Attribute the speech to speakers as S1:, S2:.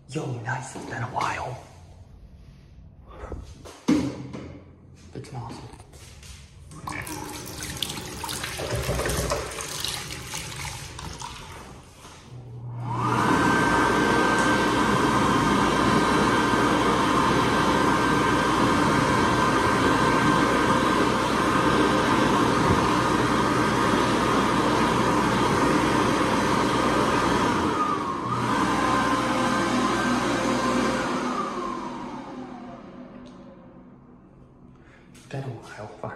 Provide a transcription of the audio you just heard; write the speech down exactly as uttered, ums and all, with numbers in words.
S1: Yo, nice, it's been a while. It's awesome. It's been a while.